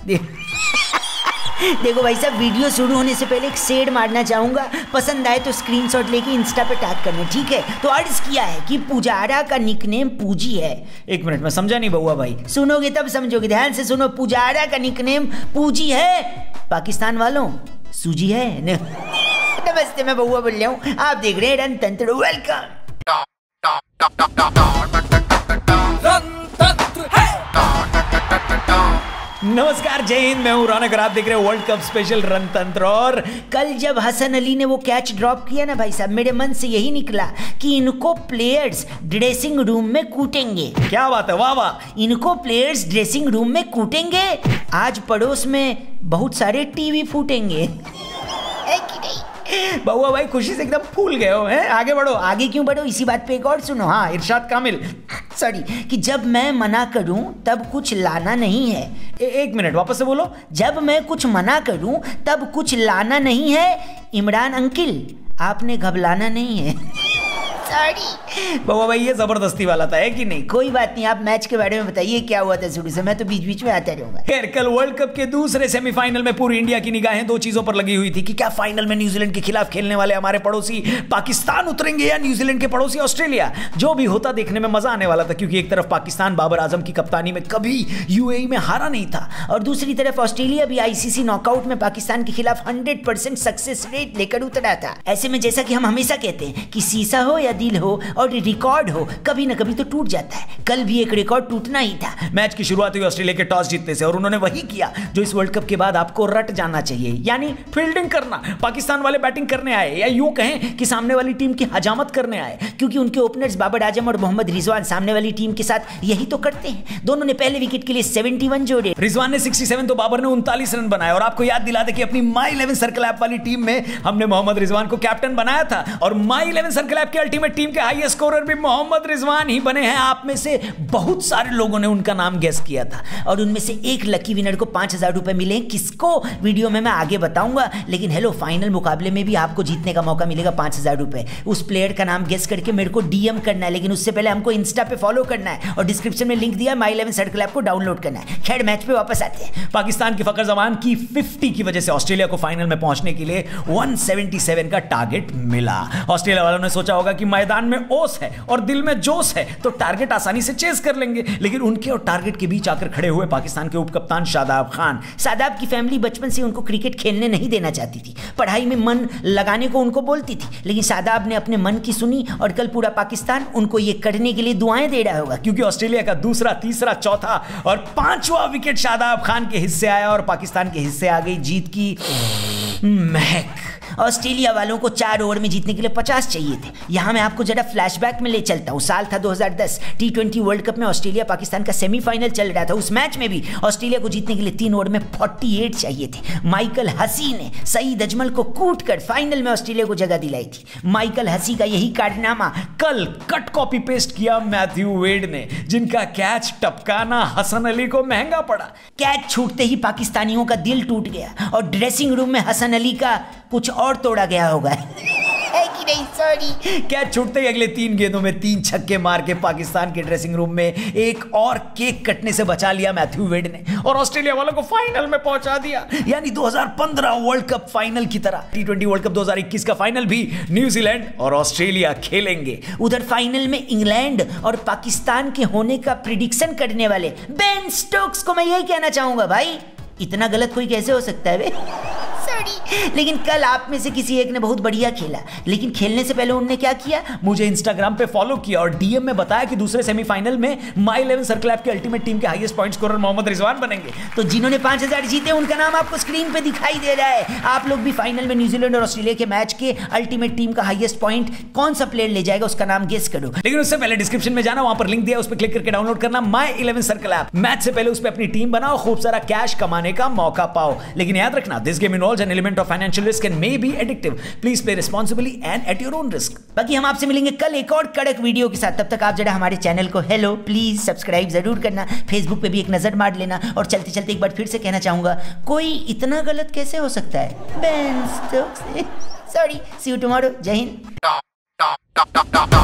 देखो भाई साहब, वीडियो शुरू होने से पहले एक शेड मारना चाहूंगा, पसंद आए तो स्क्रीनशॉट लेके इंस्टा पे टैग करना, ठीक है? तो अर्ज किया है कि पुजारा का निकनेम पूजी है। एक मिनट, मैं समझा नहीं बउआ भाई। सुनोगे तब समझोगे, ध्यान से सुनो। पुजारा का निकनेम पूजी है, पाकिस्तान वालों सूजी है। नमस्ते, मैं बउआ बोल रहा हूँ, आप देख रहे हैं रणतंत्र। वेलकम। नमस्कार, जय हिंद, मैं हूं रौनक और आप देख रहे हैं वर्ल्ड कप स्पेशल रणतंत्र। और कल जब हसन अली ने वो कैच ड्रॉप किया ना भाई साहब, मेरे मन से यही निकला कि इनको प्लेयर्स ड्रेसिंग रूम में कूटेंगे। क्या बात है, वाह वाह। इनको प्लेयर्स ड्रेसिंग रूम में कूटेंगे, आज पड़ोस में बहुत सारे टीवी फूटेंगे। बउआ भाई खुशी से एकदम फूल गए हो हैं। आगे बढ़ो। आगे क्यों बढ़ो, इसी बात पे एक और सुनो। हाँ, इरशाद कामिल, सॉरी, कि जब मैं मना करूं तब कुछ लाना नहीं है। एक मिनट, वापस से बोलो। जब मैं कुछ मना करूं तब कुछ लाना नहीं है। इमरान अंकिल, आपने घबराना नहीं है। सॉरी बउआ भाई, ये जबरदस्ती वाला था, है कि नहीं? कोई बात नहीं, आप मैच के बारे में बताइए, क्या हुआ था शुरू से? मैं तो बीच बीच में आता रहूंगा। खैर, कल वर्ल्ड कप के दूसरे सेमीफाइनल में पूरी इंडिया की निगाहें दो चीजों पर लगी हुई थी कि क्या फाइनल में न्यूजीलैंड के खिलाफ खेलने वाले हमारे पड़ोसी पाकिस्तान उतरेंगे या न्यूजीलैंड के पड़ोसी ऑस्ट्रेलिया। जो भी होता देखने में मजा आने वाला था, क्योंकि एक तरफ पाकिस्तान बाबर आजम की कप्तानी में कभी यूएई में हारा नहीं था, और दूसरी तरफ ऑस्ट्रेलिया भी आईसीसी नॉकआउट में पाकिस्तान के खिलाफ 100% सक्सेस रेट लेकर उतरा था। ऐसे में जैसा कि हम हमेशा कहते हैं कि शीशा हो या दिल हो और रिकॉर्ड हो, कभी ना कभी तो टूट जाता है। कल भी एक रिकॉर्ड टूटना ही था। मैच की शुरुआत हुई ऑस्ट्रेलिया के टॉस जीतने से, और उन्होंने वही किया जो इस वर्ल्ड कप के बाद आपको रट जाना चाहिए, यानी फील्डिंग करना। पाकिस्तान वाले बैटिंग करने आए, या यूं कहें कि सामने वाली टीम की हजामत करने आए, क्योंकि उनके ओपनर्स बाबर आजम और मोहम्मद रिजवान सामने वाली टीम के साथ यही तो करते हैं। दोनों ने पहले विकेट के लिए 71 जोड़े। रिजवान ने 67 तो बाबर ने 39 रन बनाए। और आपको याद दिला दे कि अपनी माई 11 सर्कल ऐप वाली टीम में हमने मोहम्मद रिजवान को कैप्टन बनाया था, और माई 11 सर्कल ऐप की अल्टीमेट टीम के हाईएस्ट स्कोरर भी मोहम्मद रिजवान ही बने हैं। आप में से बहुत सारे लोगों ने उनका नाम गेस किया था, और उनमें से एक लकी विनर को 5000 रुपए मिले। किसको, वीडियो में मैं आगे बताऊंगा, लेकिन हेलो, फाइनल मुकाबले में भी आपको जीतने का मौका मिलेगा 5000 रुपए। उस प्लेयर का नाम गेस करके मेरे को डीएम करना है, लेकिन उससे पहले हमको इंस्टा पे फॉलो करना है, और डिस्क्रिप्शन में लिंक दिया, माई 11 सर्कल ऐप को डाउनलोड करना है। खैर, मैच पे वापस आते हैं। पाकिस्तान की फकर जमान की 50 की वजह से ऑस्ट्रेलिया को फाइनल में पहुंचने के लिए 177 का टारगेट मिला। ऑस्ट्रेलिया वालों ने सोचा होगा कि मैदान में ओस है और दिल में जोश है, तो टारगेट आसानी से चेस कर लेंगे, लेकिन उनके और टारगेट के बीच आकर खड़े हुए पाकिस्तान के उपकप्तान शादाब खान। शादाब की फैमिली बचपन से उनको क्रिकेट खेलने नहीं देना चाहती थी, पढ़ाई में मन लगाने को उनको बोलती थी, लेकिन शादाब ने अपने मन की सुनी, और कल पूरा पाकिस्तान उनको ये करने के लिए दुआएं दे रहा होगा, क्योंकि ऑस्ट्रेलिया का दूसरा, तीसरा, चौथा और 5वां विकेट शादाब खान के हिस्से आया, और पाकिस्तान के हिस्से आ गई जीत की महक। ऑस्ट्रेलिया वालों को 4 ओवर में जीतने के लिए 50 चाहिए थे। यहां मैं आपको जरा फ्लैशबैक में ले चलता हूं। साल था 2010, T20 वर्ल्ड कप में ऑस्ट्रेलिया पाकिस्तान का सेमीफाइनल चल रहा था। उस मैच में भी ऑस्ट्रेलिया को जीतने के लिए 3 ओवर में 48 चाहिए थे। माइकल हसी ने सईद अजमल को कूटकर फाइनल में ऑस्ट्रेलिया को जगह दिलाई थी। माइकल हसी का यही कारनामा कल कट कॉपी पेस्ट किया मैथ्यू वेड ने, जिनका कैच टपकाना हसन अली को महंगा पड़ा। कैच छूटते ही पाकिस्तानियों का दिल टूट गया, और ड्रेसिंग रूम में हसन अली का कुछ और तोड़ा गया होगा। है कि नहीं? सॉरी। कैच छूटते ही अगले 3 गेंदों में 3 छक्के मार के पाकिस्तान के ड्रेसिंग रूम में एक और केक कटने से बचा लिया मैथ्यू वेड ने, और ऑस्ट्रेलिया वालों को फाइनल में पहुंचा दिया, यानी 2015 वर्ल्ड कप फाइनल की तरह T20 वर्ल्ड कप 2021 का फाइनल भी न्यूजीलैंड और ऑस्ट्रेलिया खेलेंगे। उधर फाइनल में इंग्लैंड और पाकिस्तान के होने का प्रिडिक्शन करने वाले बेन स्टोक्स को मैं यही कहना चाहूंगा, भाई इतना गलत कोई कैसे हो सकता है बे? लेकिन कल आप में से किसी एक ने बहुत बढ़िया खेला, लेकिन खेलने से पहले उन्होंने क्या किया? मुझे इंस्टाग्राम पे फॉलो किया और डीएम में बताया कि दूसरे सेमीफाइनल में माई 11 सर्कल ऐप की अल्टीमेट टीम के highest point scorer Mohammad Rizwan बनेंगे। तो जिन्होंने 5000 जीते उनका नाम आपको स्क्रीन पे दिखाई दे रहा है। आप लोग भी फाइनल में न्यूजीलैंड और ऑस्ट्रेलिया के मैच के अल्टीमेट टीम का हाईएस्ट पॉइंट कौन सा प्लेयर ले जाएगा उसका नाम गेस करो। लेकिन उससे पहले डिस्क्रिप्शन में जाना, वहां पर लिंक दिया, उस पर क्लिक करके डाउनलोड करना माई 11 सर्कल ऐप। मैच से पहले उस पर अपनी टीम बनाओ, खूब सारा कैश कमाने का मौका पाओ। लेकिन याद रखना, this game involves an element of financial risk and may be addictive. Please play responsibly and at your own risk. बाकी हम आपसे मिलेंगे कल एक और कड़क वीडियो के साथ। तब तक आप जरा हमारे चैनल को हेलो प्लीज सब्सक्राइब जरूर करना, फेसबुक पे भी एक नजर मार लेना। और चलते चलते एक बार फिर से कहना चाहूंगा, कोई इतना गलत कैसे हो सकता है? Ben Stokes. Sorry, see you tomorrow. जय हिंद।